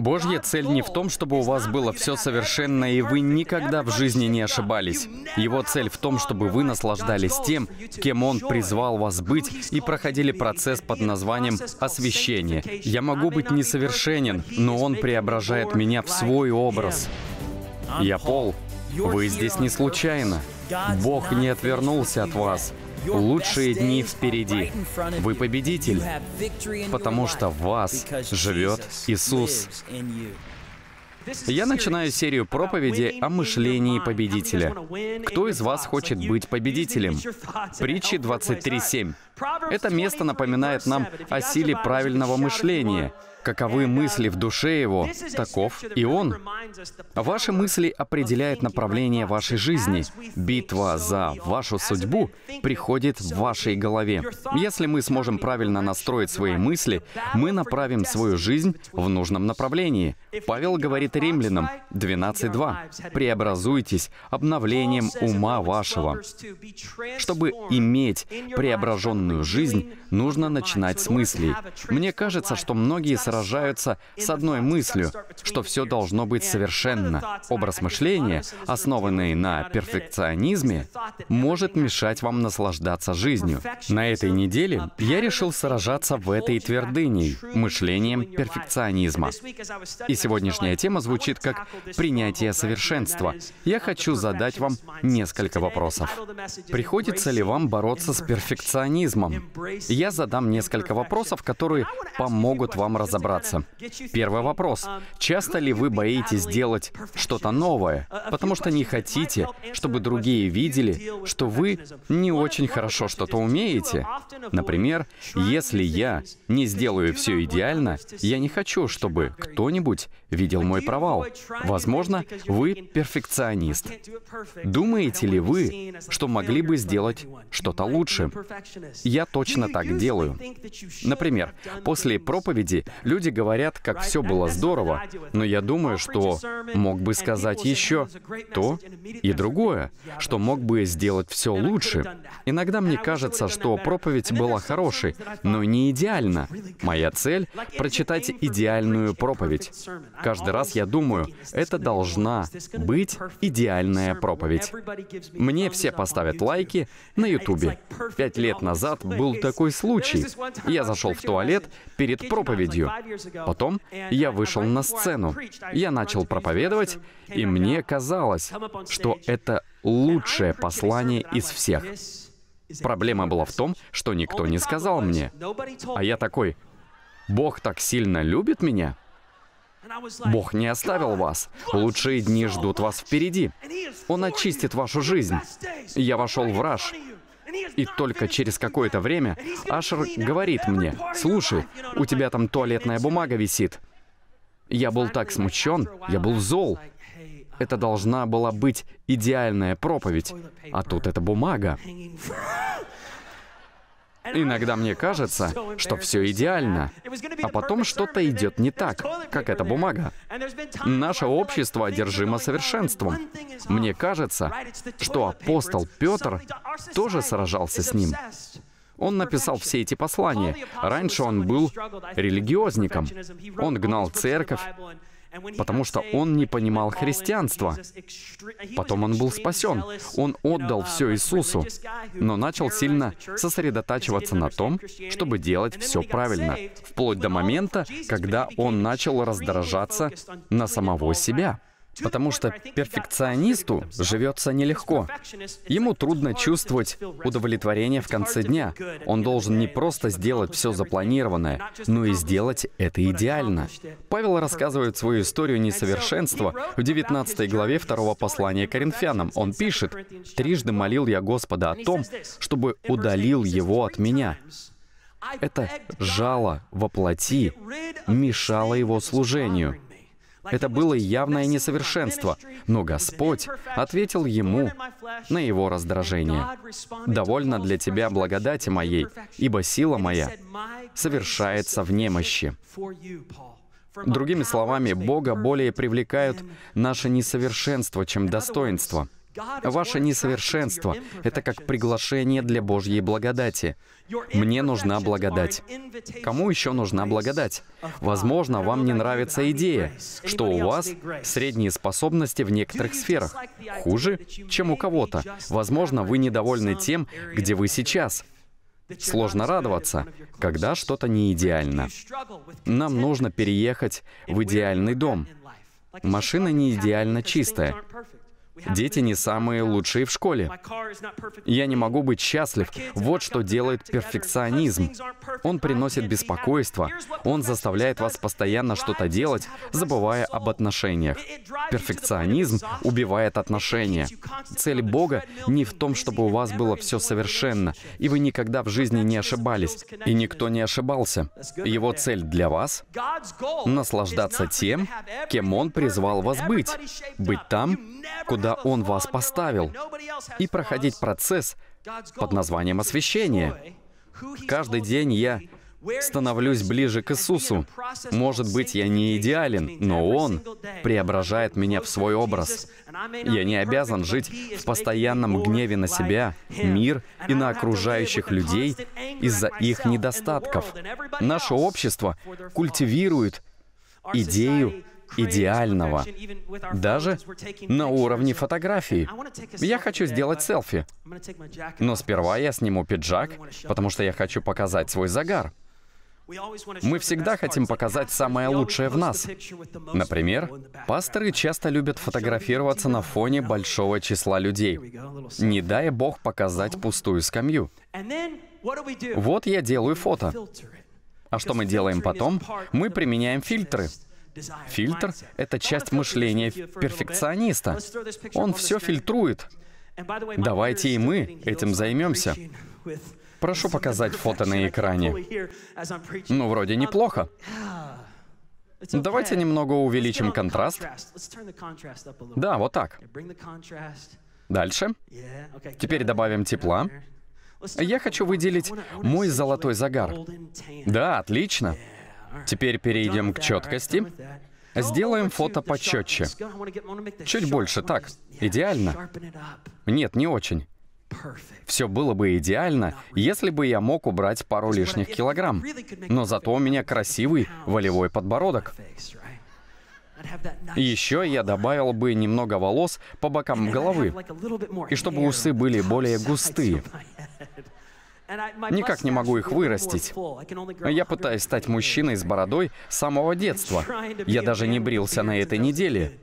Божья цель не в том, чтобы у вас было все совершенно, и вы никогда в жизни не ошибались. Его цель в том, чтобы вы наслаждались тем, кем Он призвал вас быть, и проходили процесс под названием освящение. Я могу быть несовершенен, но Он преображает меня в свой образ. Я Пол. Вы здесь не случайно. Бог не отвернулся от вас. Лучшие дни впереди. Вы победитель, потому что в вас живет Иисус. Я начинаю серию проповедей о мышлении победителя. Кто из вас хочет быть победителем? Притчи 23:7. Это место напоминает нам о силе правильного мышления. Каковы мысли в душе его, таков и он. Ваши мысли определяют направление вашей жизни. Битва за вашу судьбу приходит в вашей голове. Если мы сможем правильно настроить свои мысли, мы направим свою жизнь в нужном направлении. Павел говорит Римлянам 12:2. «Преобразуйтесь обновлением ума вашего». Чтобы иметь преображенную жизнь, нужно начинать с мыслей. Мне кажется, что многие сражаются с одной мыслью, что все должно быть совершенно. Образ мышления, основанный на перфекционизме, может мешать вам наслаждаться жизнью. На этой неделе я решил сражаться в этой твердыней, мышлением перфекционизма. И сегодняшняя тема звучит как «принятие совершенства». Я хочу задать вам несколько вопросов. Приходится ли вам бороться с перфекционизмом? Я задам несколько вопросов, которые помогут вам разобраться. Первый вопрос. Часто ли вы боитесь делать что-то новое, потому что не хотите, чтобы другие видели, что вы не очень хорошо что-то умеете? Например, если я не сделаю все идеально, я не хочу, чтобы кто-нибудь видел мой провал. Возможно, вы перфекционист. Думаете ли вы, что могли бы сделать что-то лучше? Я точно так делаю. Например, после проповеди люди говорят, как все было здорово, но я думаю, что мог бы сказать еще то и другое, что мог бы сделать все лучше. Иногда мне кажется, что проповедь была хорошей, но не идеально. Моя цель — прочитать идеальную проповедь. Каждый раз я думаю, это должна быть идеальная проповедь. Мне все поставят лайки на Ютубе. 5 лет назад был такой случай. Я зашел в туалет перед проповедью. Потом я вышел на сцену. Я начал проповедовать, и мне казалось, что это лучшее послание из всех. Проблема была в том, что никто не сказал мне. А я такой: «Бог так сильно любит меня? Бог не оставил вас. Лучшие дни ждут вас впереди. Он очистит вашу жизнь». Я вошел в раж. И только через какое-то время Ашер говорит мне: «Слушай, у тебя там туалетная бумага висит». Я был так смущен, я был зол. Это должна была быть идеальная проповедь, а тут эта бумага. Иногда мне кажется, что все идеально, а потом что-то идет не так, как эта бумага. Наше общество одержимо совершенством. Мне кажется, что апостол Петр тоже сражался с ним. Он написал все эти послания. Раньше он был религиозником. Он гнал церковь, потому что он не понимал христианства. Потом он был спасен. Он отдал все Иисусу, но начал сильно сосредотачиваться на том, чтобы делать все правильно, вплоть до момента, когда он начал раздражаться на самого себя. Потому что перфекционисту живется нелегко. Ему трудно чувствовать удовлетворение в конце дня. Он должен не просто сделать все запланированное, но и сделать это идеально. Павел рассказывает свою историю несовершенства в 19 главе 2 послания Коринфянам. Он пишет: «Трижды молил я Господа о том, чтобы удалил его от меня». Это жало во плоти мешало его служению. Это было явное несовершенство, но Господь ответил ему на его раздражение: «Довольно для тебя благодати моей, ибо сила моя совершается в немощи». Другими словами, Бога более привлекают наше несовершенство, чем достоинство. Ваше несовершенство — это как приглашение для Божьей благодати. Мне нужна благодать. Кому еще нужна благодать? Возможно, вам не нравится идея, что у вас средние способности в некоторых сферах. Хуже, чем у кого-то. Возможно, вы недовольны тем, где вы сейчас. Сложно радоваться, когда что-то не идеально. Нам нужно переехать в идеальный дом. Машина не идеально чистая. Дети не самые лучшие в школе. Я не могу быть счастлив. Вот что делает перфекционизм. Он приносит беспокойство. Он заставляет вас постоянно что-то делать, забывая об отношениях. Перфекционизм убивает отношения. Цель Бога не в том, чтобы у вас было все совершенно, и вы никогда в жизни не ошибались, и никто не ошибался. Его цель для вас — наслаждаться тем, кем Он призвал вас быть. Быть там, куда Он вас поставил, и проходить процесс под названием освящения. Каждый день я становлюсь ближе к Иисусу. Может быть, я не идеален, но Он преображает меня в свой образ. Я не обязан жить в постоянном гневе на себя, мир и на окружающих людей из-за их недостатков. Наше общество культивирует идею идеального, даже на уровне фотографии. Я хочу сделать селфи, но сперва я сниму пиджак, потому что я хочу показать свой загар. Мы всегда хотим показать самое лучшее в нас. Например, пасторы часто любят фотографироваться на фоне большого числа людей. Не дай Бог показать пустую скамью. Вот я делаю фото. А что мы делаем потом? Мы применяем фильтры. Фильтр — это часть мышления перфекциониста. Он все фильтрует. Давайте и мы этим займемся. Прошу показать фото на экране. Ну, вроде неплохо. Давайте немного увеличим контраст. Да, вот так. Дальше. Теперь добавим тепла. Я хочу выделить мой золотой загар. Да, отлично. Теперь перейдем к четкости. Сделаем фото почетче. Чуть больше, так. Идеально? Нет, не очень. Все было бы идеально, если бы я мог убрать пару лишних килограмм. Но зато у меня красивый волевой подбородок. Еще я добавил бы немного волос по бокам головы, и чтобы усы были более густые. Никак не могу их вырастить. Я пытаюсь стать мужчиной с бородой с самого детства. Я даже не брился на этой неделе.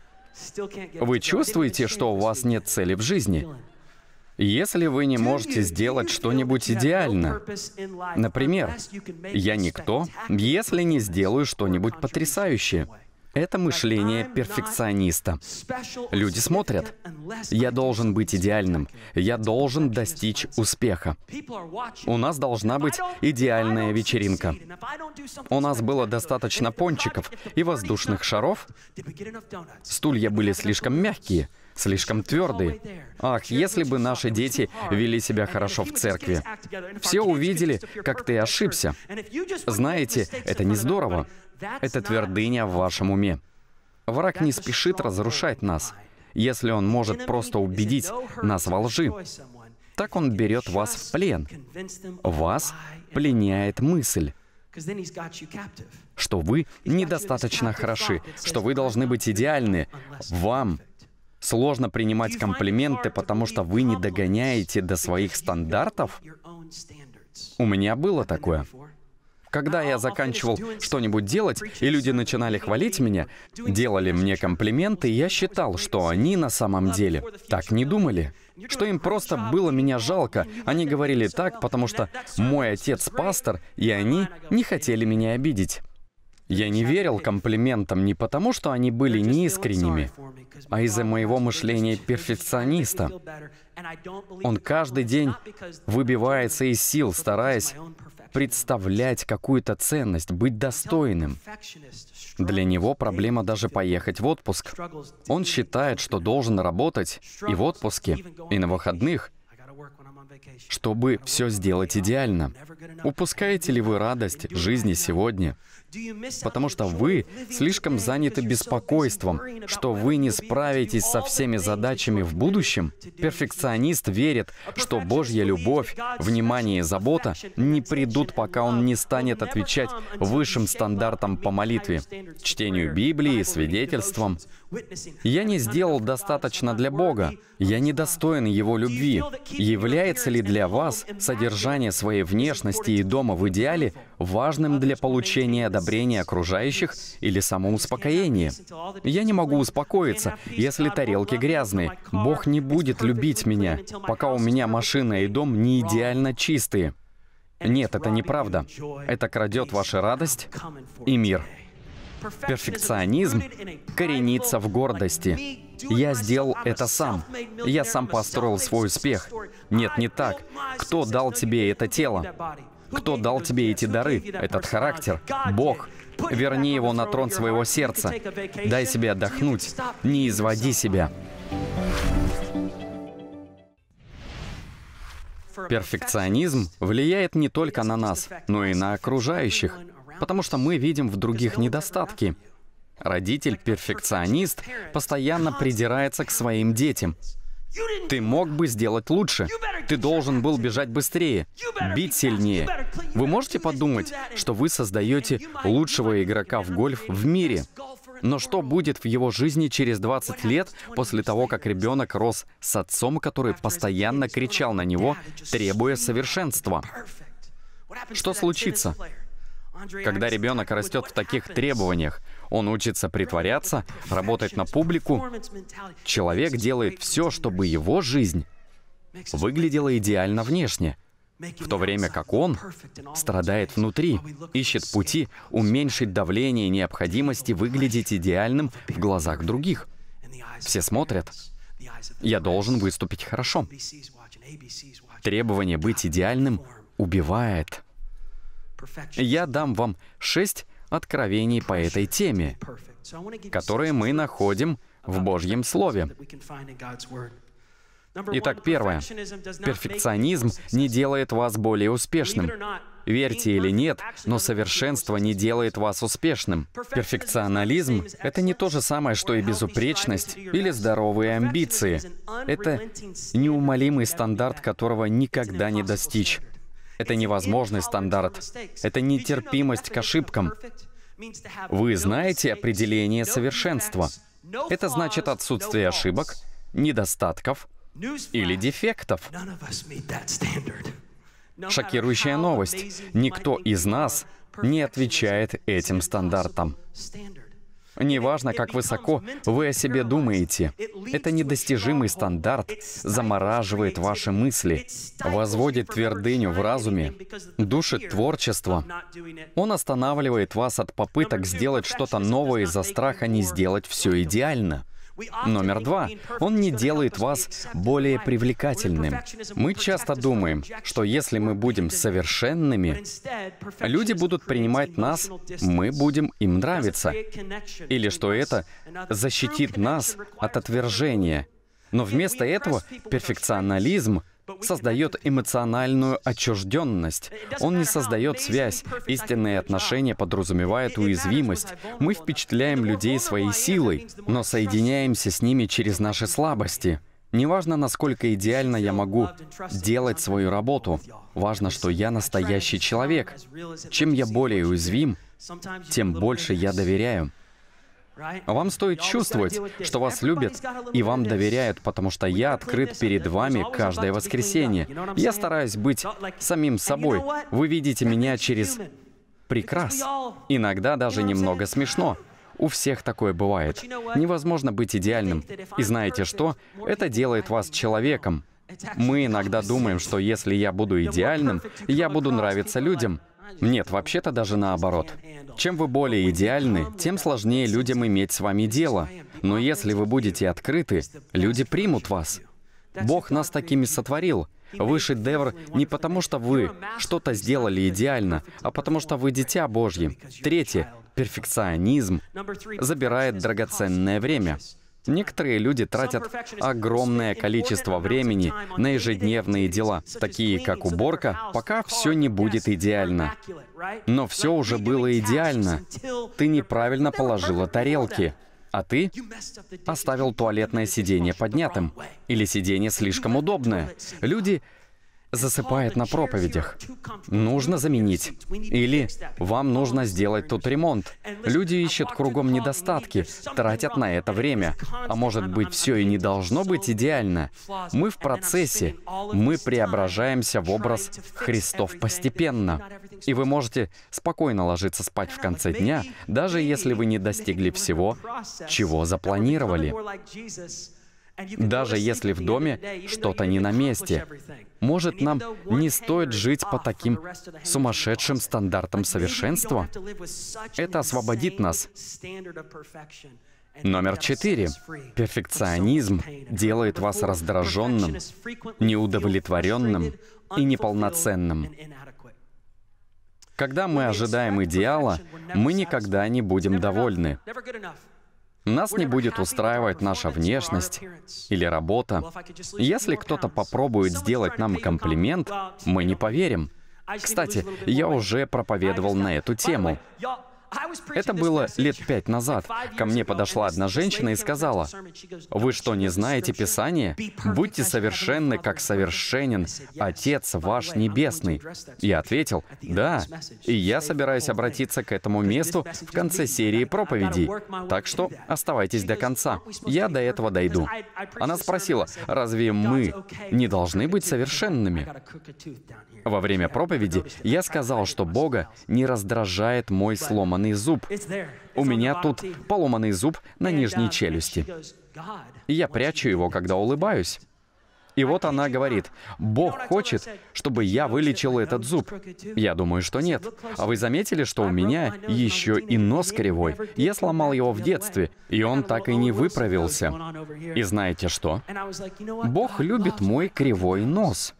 Вы чувствуете, что у вас нет цели в жизни? Если вы не можете сделать что-нибудь идеально, например, я никто, если не сделаю что-нибудь потрясающее. Это мышление перфекциониста. Люди смотрят. Я должен быть идеальным. Я должен достичь успеха. У нас должна быть идеальная вечеринка. У нас было достаточно пончиков и воздушных шаров. Стулья были слишком мягкие, слишком твердые. Ах, если бы наши дети вели себя хорошо в церкви. Все увидели, как ты ошибся. Знаете, это не здорово. Это твердыня в вашем уме. Враг не спешит разрушать нас, если он может просто убедить нас во лжи. Так он берет вас в плен. Вас пленяет мысль, что вы недостаточно хороши, что вы должны быть идеальны. Вам сложно принимать комплименты, потому что вы не догоняете до своих стандартов. У меня было такое. Когда я заканчивал что-нибудь делать, и люди начинали хвалить меня, делали мне комплименты, я считал, что они на самом деле так не думали, что им просто было меня жалко. Они говорили так, потому что мой отец пастор, и они не хотели меня обидеть. Я не верил комплиментам не потому, что они были неискренними, а из-за моего мышления перфекциониста. Он каждый день выбивается из сил, стараясь представлять какую-то ценность, быть достойным. Для него проблема даже поехать в отпуск. Он считает, что должен работать и в отпуске, и на выходных, чтобы все сделать идеально. Упускаете ли вы радость жизни сегодня? Потому что вы слишком заняты беспокойством, что вы не справитесь со всеми задачами в будущем. Перфекционист верит, что Божья любовь, внимание и забота не придут, пока он не станет отвечать высшим стандартам по молитве, чтению Библии и свидетельствам. «Я не сделал достаточно для Бога. Я недостоин Его любви». Является ли для вас содержание своей внешности и дома в идеале важным для получения одобрения окружающих или самоуспокоения? Я не могу успокоиться, если тарелки грязные. Бог не будет любить меня, пока у меня машина и дом не идеально чистые. Нет, это неправда. Это крадет вашу радость и мир. Перфекционизм коренится в гордости. Я сделал это сам. Я сам построил свой успех. Нет, не так. Кто дал тебе это тело? Кто дал тебе эти дары, этот характер? Бог. Верни его на трон своего сердца. Дай себе отдохнуть. Не изводи себя. Перфекционизм влияет не только на нас, но и на окружающих, потому что мы видим в других недостатки. Родитель-перфекционист постоянно придирается к своим детям. Ты мог бы сделать лучше. Ты должен был бежать быстрее, бить сильнее. Вы можете подумать, что вы создаете лучшего игрока в гольф в мире. Но что будет в его жизни через 20 лет после того, как ребенок рос с отцом, который постоянно кричал на него, требуя совершенства? Что случится? Когда ребенок растет в таких требованиях, он учится притворяться, работать на публику. Человек делает все, чтобы его жизнь выглядела идеально внешне, в то время как он страдает внутри, ищет пути уменьшить давление необходимости выглядеть идеальным в глазах других. Все смотрят. Я должен выступить хорошо. Требование быть идеальным убивает. Я дам вам 6 откровений по этой теме, которые мы находим в Божьем Слове. Итак, первое. Перфекционизм не делает вас более успешным. Верьте или нет, но совершенство не делает вас успешным. Перфекционализм — это не то же самое, что и безупречность или здоровые амбиции. Это неумолимый стандарт, которого никогда не достичь. Это невозможный стандарт. Это нетерпимость к ошибкам. Вы знаете определение совершенства. Это значит отсутствие ошибок, недостатков или дефектов. Шокирующая новость. Никто из нас не отвечает этим стандартам. Неважно, как высоко вы о себе думаете, это недостижимый стандарт замораживает ваши мысли, возводит твердыню в разуме, душит творчество. Он останавливает вас от попыток сделать что-то новое из-за страха не сделать все идеально. Номер 2. Он не делает вас более привлекательным. Мы часто думаем, что если мы будем совершенными, люди будут принимать нас, мы будем им нравиться. Или что это защитит нас от отвержения. Но вместо этого перфекционализм создает эмоциональную отчужденность. Он не создает связь. Истинные отношения подразумевают уязвимость. Мы впечатляем людей своей силой, но соединяемся с ними через наши слабости. Неважно, насколько идеально я могу делать свою работу. Важно, что я настоящий человек. Чем я более уязвим, тем больше я доверяю. Вам стоит чувствовать, что вас любят и вам доверяют, потому что я открыт перед вами каждое воскресенье. Я стараюсь быть самим собой. Вы видите меня через прикрас. Иногда даже немного смешно. У всех такое бывает. Невозможно быть идеальным. И знаете что? Это делает вас человеком. Мы иногда думаем, что если я буду идеальным, я буду нравиться людям. Нет, вообще-то даже наоборот. Чем вы более идеальны, тем сложнее людям иметь с вами дело. Но если вы будете открыты, люди примут вас. Бог нас такими сотворил. Вы шедевр не потому, что вы что-то сделали идеально, а потому что вы дитя Божье. Третье. Перфекционизм забирает драгоценное время. Некоторые люди тратят огромное количество времени на ежедневные дела, такие как уборка, пока все не будет идеально. Но все уже было идеально. Ты неправильно положила тарелки, а ты оставил туалетное сиденье поднятым. Или сиденье слишком удобное. Люди засыпают на проповедях. Нужно заменить. Или вам нужно сделать тут ремонт. Люди ищут кругом недостатки, тратят на это время. А может быть, все и не должно быть идеально. Мы в процессе. Мы преображаемся в образ Христов постепенно. И вы можете спокойно ложиться спать в конце дня, даже если вы не достигли всего, чего запланировали. Даже если в доме что-то не на месте. Может, нам не стоит жить по таким сумасшедшим стандартам совершенства? Это освободит нас. Номер 4. Перфекционизм делает вас раздраженным, неудовлетворенным и неполноценным. Когда мы ожидаем идеала, мы никогда не будем довольны. Нас не будет устраивать наша внешность или работа. Если кто-то попробует сделать нам комплимент, мы не поверим. Кстати, я уже проповедовал на эту тему. Это было лет 5 назад. Ко мне подошла одна женщина и сказала: «Вы что, не знаете Писание? Будьте совершенны, как совершенен Отец ваш Небесный». Я ответил: «Да, и я собираюсь обратиться к этому месту в конце серии проповедей. Так что оставайтесь до конца. Я до этого дойду». Она спросила: «Разве мы не должны быть совершенными?» Во время проповеди я сказал, что Бога не раздражает мой сломанный зуб. У меня тут поломанный зуб на нижней челюсти. И я прячу его, когда улыбаюсь. И вот она говорит: «Бог хочет, чтобы я вылечил этот зуб». Я думаю, что нет. А вы заметили, что у меня еще и нос кривой? Я сломал его в детстве, и он так и не выправился. И знаете что? Бог любит мой кривой нос.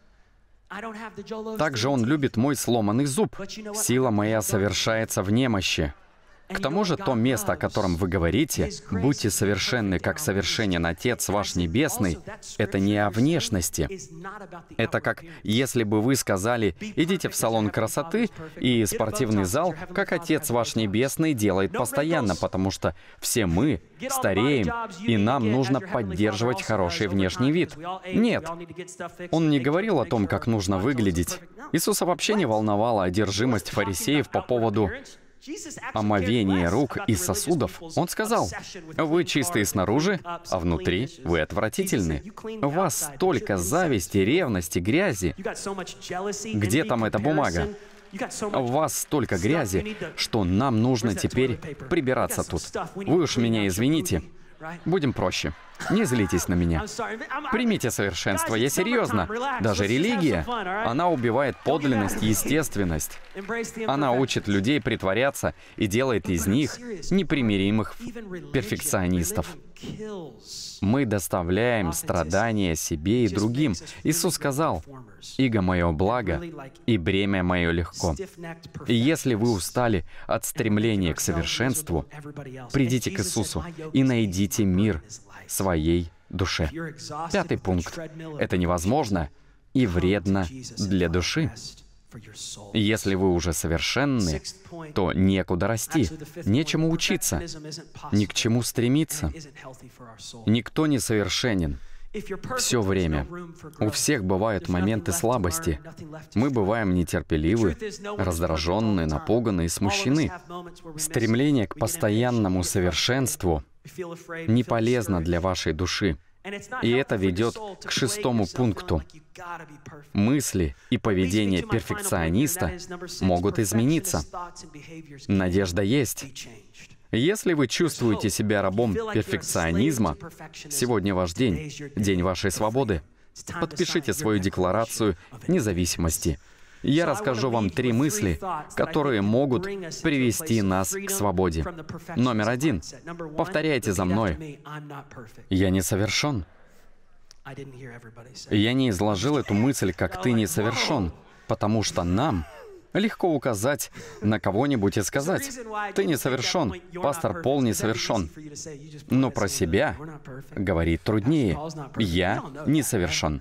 Также Он любит мой сломанный зуб. Сила моя совершается в немощи. К тому же, то место, о котором вы говорите, «Будьте совершенны, как совершенен Отец ваш Небесный», это не о внешности. Это как если бы вы сказали: «Идите в салон красоты и спортивный зал, как Отец ваш Небесный делает постоянно», потому что все мы стареем, и нам нужно поддерживать хороший внешний вид. Нет, Он не говорил о том, как нужно выглядеть. Иисуса вообще не волновала одержимость фарисеев по поводу омовение рук и сосудов. Он сказал: «Вы чистые снаружи, а внутри вы отвратительны. У вас столько зависти, ревности, грязи». Где там эта бумага? У вас столько грязи, что нам нужно теперь прибираться тут. Вы уж меня извините. Будем проще. Не злитесь на меня. Примите совершенство. Я серьезно. Даже религия, она убивает подлинность, естественность. Она учит людей притворяться и делает из них непримиримых перфекционистов. Мы доставляем страдания себе и другим. Иисус сказал: «Иго мое благо, и бремя мое легко». И если вы устали от стремления к совершенству, придите к Иисусу и найдите мир своей душе. 5-й пункт. Это невозможно и вредно для души. Если вы уже совершенны, то некуда расти, нечему учиться, ни к чему стремиться. Никто не совершенен. Все время. У всех бывают моменты слабости. Мы бываем нетерпеливы, раздраженны, напуганы и смущены. Стремление к постоянному совершенству не полезно для вашей души. И это ведет к 6-му пункту. Мысли и поведение перфекциониста могут измениться. Надежда есть. Если вы чувствуете себя рабом перфекционизма, сегодня ваш день, день вашей свободы. Подпишите свою декларацию независимости. Я расскажу вам 3 мысли, которые могут привести нас к свободе. Номер 1. Повторяйте за мной. Я не совершен. Я не изложил эту мысль, как ты не совершен, потому что нам Легко указать на кого-нибудь и сказать: «Ты не совершен, пастор Пол не совершен». Но про себя говорить труднее: «Я не совершен».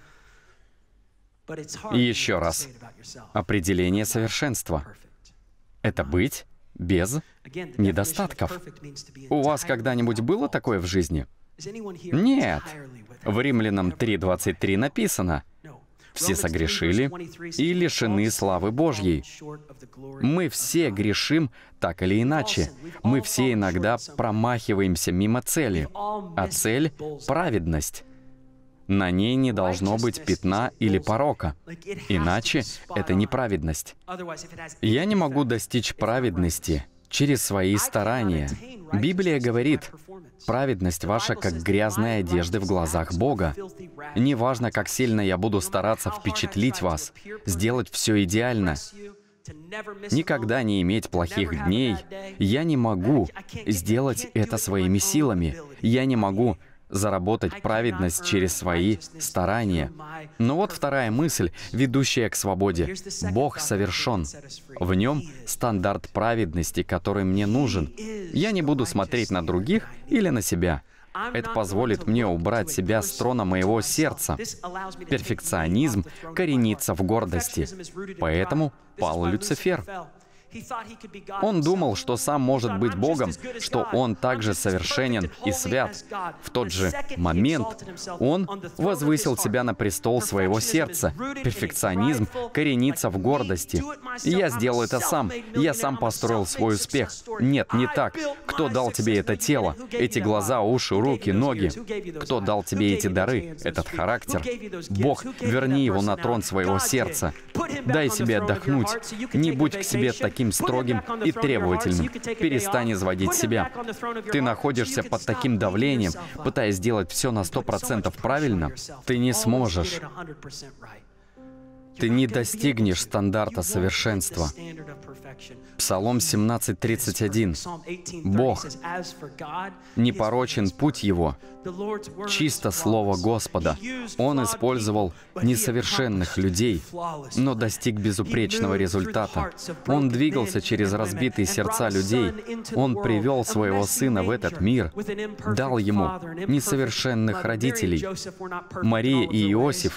И еще раз. Определение совершенства — это быть без недостатков. У вас когда-нибудь было такое в жизни? Нет. В Римлянам 3:23 написано: «Все согрешили и лишены славы Божьей». Мы все грешим так или иначе. Мы все иногда промахиваемся мимо цели. А цель — праведность. На ней не должно быть пятна или порока. Иначе это не праведность. Я не могу достичь праведности через свои старания. Библия говорит: праведность ваша как грязные одежды в глазах Бога. Неважно, как сильно я буду стараться впечатлить вас, сделать все идеально, никогда не иметь плохих дней, я не могу сделать это своими силами. Я не могу заработать праведность через свои старания. Но вот вторая мысль, ведущая к свободе. Бог совершен. В Нем стандарт праведности, который мне нужен. Я не буду смотреть на других или на себя. Это позволит мне убрать себя с трона моего сердца. Перфекционизм коренится в гордости. Поэтому пал Люцифер. Он думал, что сам может быть Богом, что он также совершенен и свят. В тот же момент он возвысил себя на престол своего сердца. Перфекционизм коренится в гордости. «Я сделал это сам. Я сам построил свой успех». Нет, не так. Кто дал тебе это тело, эти глаза, уши, руки, ноги? Кто дал тебе эти дары, этот характер? Бог, верни его на трон своего сердца. Дай себе отдохнуть. Не будь к себе таким строгим и требовательным. Перестань изводить себя. Ты находишься под таким давлением, пытаясь сделать все на 100% правильно. Ты не сможешь. Ты не достигнешь стандарта совершенства. Псалом 17:31. Бог, непорочен путь Его, чисто слово Господа. Он использовал несовершенных людей, но достиг безупречного результата. Он двигался через разбитые сердца людей. Он привел своего Сына в этот мир, дал Ему несовершенных родителей. Мария и Иосиф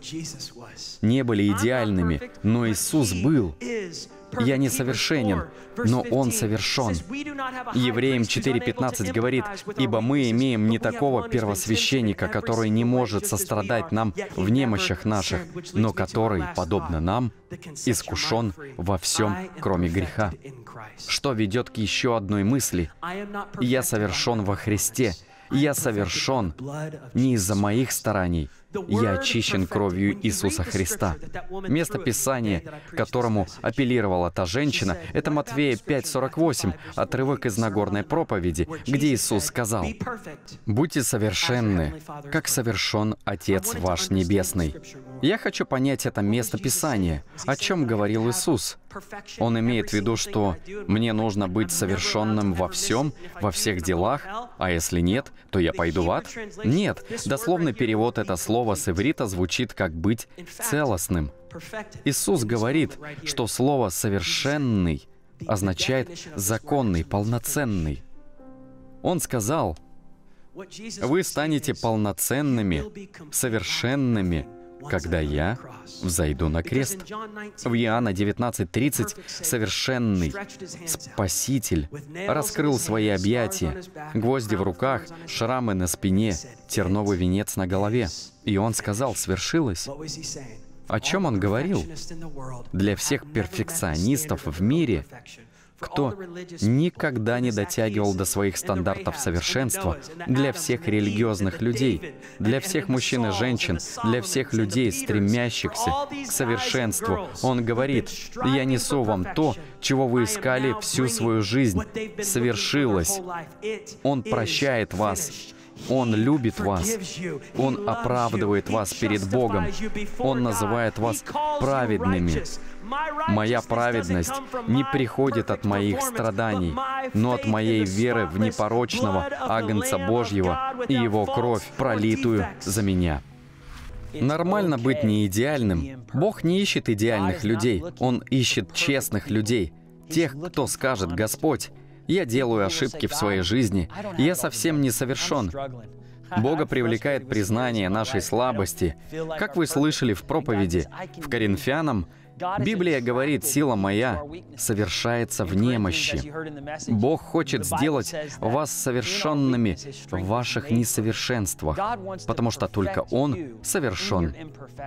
не были идеальными, но Иисус был. Я несовершенен, но Он совершен. Евреям 4:15 говорит: «Ибо мы имеем не такого первосвященника, который не может сострадать нам в немощах наших, но который, подобно нам, искушен во всем, кроме греха». Что ведет к еще одной мысли: «Я совершен во Христе». Я совершен не из-за моих стараний. Я очищен кровью Иисуса Христа. Место Писания, к которому апеллировала та женщина, это Матфея 5:48, отрывок из Нагорной проповеди, где Иисус сказал: «Будьте совершенны, как совершен Отец ваш Небесный». Я хочу понять это место Писания. О чем говорил Иисус? Он имеет в виду, что мне нужно быть совершенным во всем, во всех делах, а если нет, то я пойду в ад? Нет. Дословный перевод это слова с иврита звучит как «быть целостным». Иисус говорит, что слово «совершенный» означает «законный», «полноценный». Он сказал: «Вы станете полноценными, совершенными, когда я взойду на крест». В Иоанна 19:30 совершенный Спаситель раскрыл свои объятия, гвозди в руках, шрамы на спине, терновый венец на голове. И Он сказал: «Свершилось». О чем Он говорил? Для всех перфекционистов в мире, кто никогда не дотягивал до своих стандартов совершенства, для всех религиозных людей, для всех мужчин и женщин, для всех людей, стремящихся к совершенству. Он говорит: «Я несу вам то, чего вы искали всю свою жизнь. Совершилось». Он прощает вас. Он любит вас. Он оправдывает вас перед Богом. Он называет вас праведными. Моя праведность не приходит от моих страданий, но от моей веры в непорочного Агнца Божьего и Его кровь, пролитую за меня. Нормально быть не идеальным. Бог не ищет идеальных людей. Он ищет честных людей. Тех, кто скажет: «Господь, я делаю ошибки в своей жизни, я совсем не совершен». Бога привлекает признание нашей слабости. Как вы слышали в проповеди в Коринфянам, Библия говорит: «Сила моя совершается в немощи». Бог хочет сделать вас совершенными в ваших несовершенствах, потому что только Он совершен.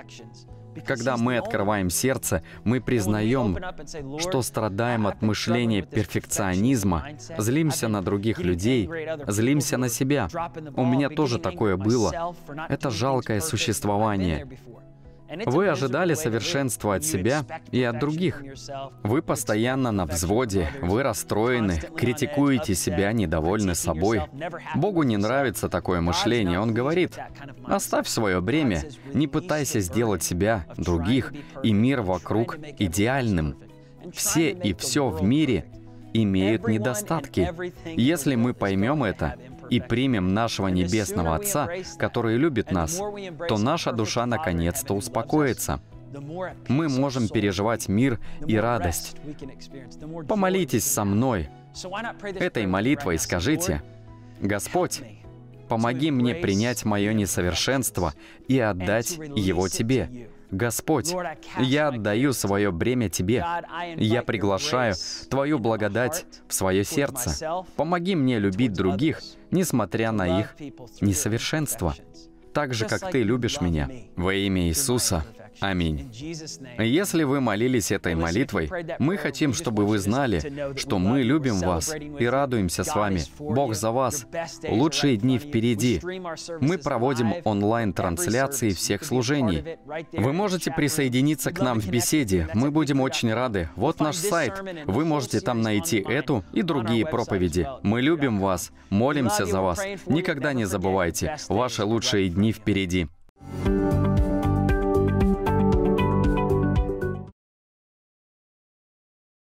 Когда мы открываем сердце, мы признаем, что страдаем от мышления перфекционизма, злимся на других людей, злимся на себя. У меня тоже такое было. Это жалкое существование. Вы ожидали совершенства от себя и от других. Вы постоянно на взводе, вы расстроены, критикуете себя, недовольны собой. Богу не нравится такое мышление. Он говорит: «Оставь свое бремя, не пытайся сделать себя, других и мир вокруг идеальным». Все и все в мире имеют недостатки. Если мы поймем это и примем нашего Небесного Отца, который любит нас, то наша душа наконец-то успокоится. Мы можем переживать мир и радость. Помолитесь со мной этой молитвой, скажите: «Господь, помоги мне принять мое несовершенство и отдать его Тебе. Господь, я отдаю свое бремя Тебе. Я приглашаю Твою благодать в свое сердце. Помоги мне любить других, несмотря на их несовершенство, так же, как Ты любишь меня. Во имя Иисуса. Аминь». Если вы молились этой молитвой, мы хотим, чтобы вы знали, что мы любим вас и радуемся с вами. Бог за вас. Лучшие дни впереди. Мы проводим онлайн-трансляции всех служений. Вы можете присоединиться к нам в беседе. Мы будем очень рады. Вот наш сайт. Вы можете там найти эту и другие проповеди. Мы любим вас, молимся за вас. Никогда не забывайте, ваши лучшие дни впереди.